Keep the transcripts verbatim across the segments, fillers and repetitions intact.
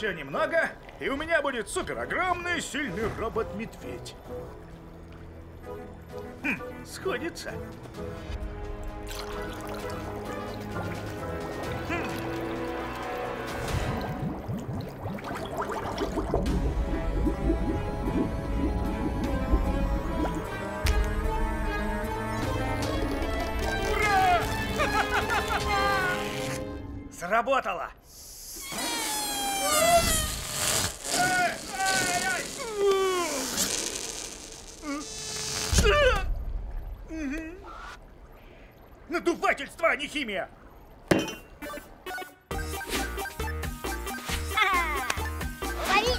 Еще немного, и у меня будет супер огромный сильный робот-медведь. Хм, сходится. Хм. Ура! Сработало! Надувательство, а не химия! Лови!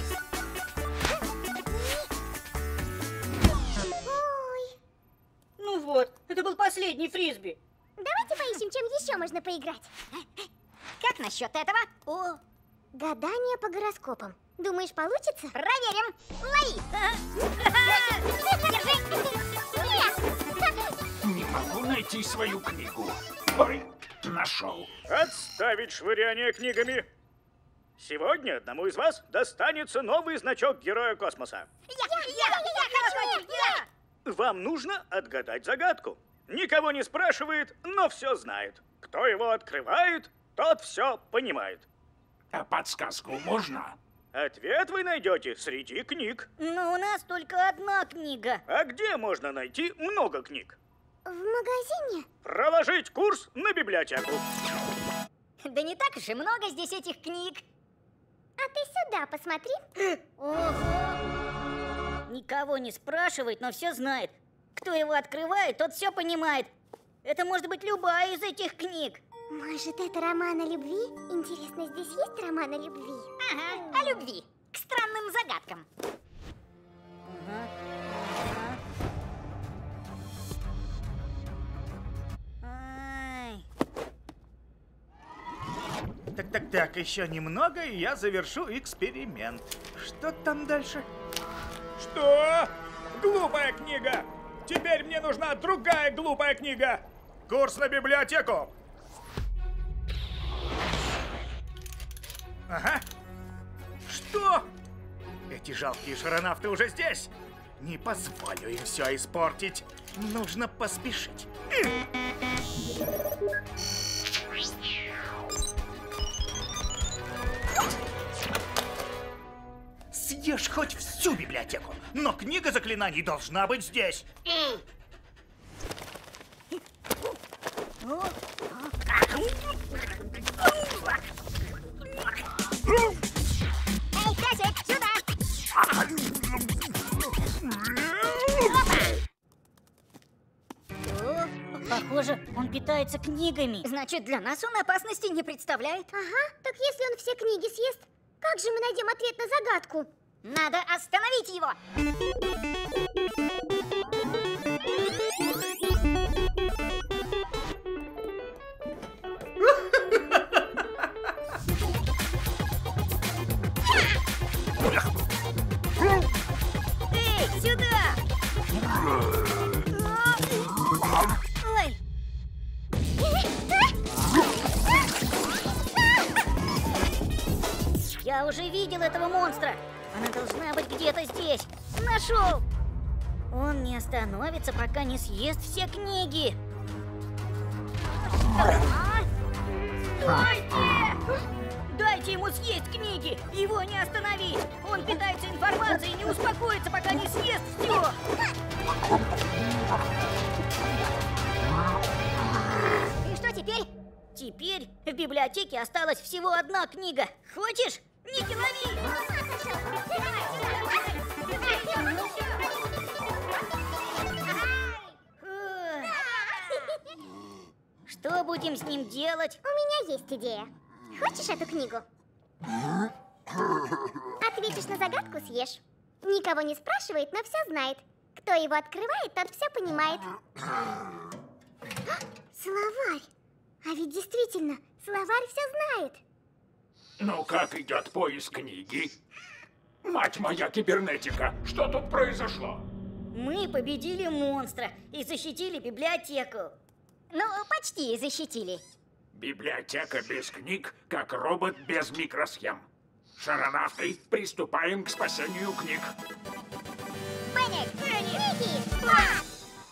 Ой. Ну вот, это был последний фрисби. Давайте поищем, чем еще можно поиграть. Как насчет этого? О, гадание по гороскопам. Думаешь, получится? Проверим. Лови! Держи! Не могу найти свою книгу. Ой, нашел. Отставить швыряние книгами. Сегодня одному из вас достанется новый значок Героя Космоса. Я, я, я, я хочу! Я! Вам нужно отгадать загадку. Никого не спрашивает, но все знает. Кто его открывает, тот все понимает. А подсказку можно? Ответ вы найдете среди книг. Но у нас только одна книга. А где можно найти много книг? В магазине? Проложить курс на библиотеку. Да не так уж и много здесь этих книг. А ты сюда посмотри. Ого! Никого не спрашивает, но все знает. Кто его открывает, тот все понимает. Это может быть любая из этих книг. Может, это роман о любви? Интересно, здесь есть роман о любви? Ага, о любви. К странным загадкам. Ага. Ага. Ай. Так, так, так, еще немного, и я завершу эксперимент. Что там дальше? Что? Глупая книга! Теперь мне нужна другая глупая книга! Курс на библиотеку! Ага. Что? Эти жалкие шаронавты уже здесь? Не позволю им все испортить. Нужно поспешить. Съешь хоть всю библиотеку, но книга заклинаний должна быть здесь. Эй, песик, сюда! О, похоже, он питается книгами. Значит, для нас он опасности не представляет. Ага, так если он все книги съест, как же мы найдем ответ на загадку? Надо остановить его. Эй, сюда! Ой! Я уже видел этого монстра. Она должна быть где-то здесь. Нашел! Он не остановится, пока не съест все книги. Стойте! Дайте ему съесть книги! Его не остановить! Он питается информацией и не успокоится, пока не съест все! И что теперь? Теперь в библиотеке осталась всего одна книга. Хочешь? Ники, лови! Что будем с ним делать? У меня есть идея. Хочешь эту книгу? Ответишь на загадку, съешь. Никого не спрашивает, но все знает. Кто его открывает, тот все понимает. Словарь. А ведь действительно, словарь все знает. Ну, как идет поиск книги? Мать моя кибернетика, что тут произошло? Мы победили монстра и защитили библиотеку. Ну, почти защитили. Библиотека без книг, как робот без микросхем. Шаронавты, приступаем к спасению книг. Бенник! Ники! А!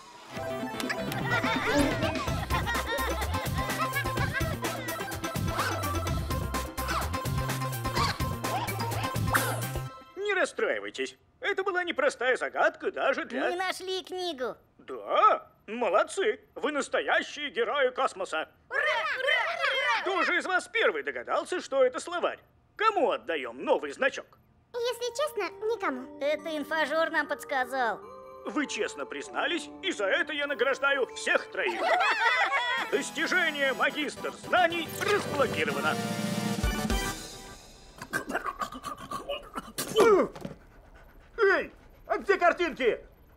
Не расстраивайтесь. Это была непростая загадка даже для... Мы нашли книгу. Да, молодцы. Вы настоящие герои космоса. Кто же из вас первый догадался, что это словарь? Кому отдаем новый значок? Если честно, никому. Это инфожор нам подсказал. Вы честно признались, и за это я награждаю всех троих. Достижение магистр знаний разблокировано. Эй, а где картинки?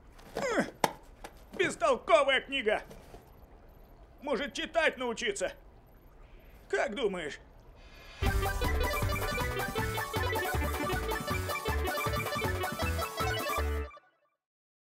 Бестолковая книга. Может, читать научиться? Как думаешь?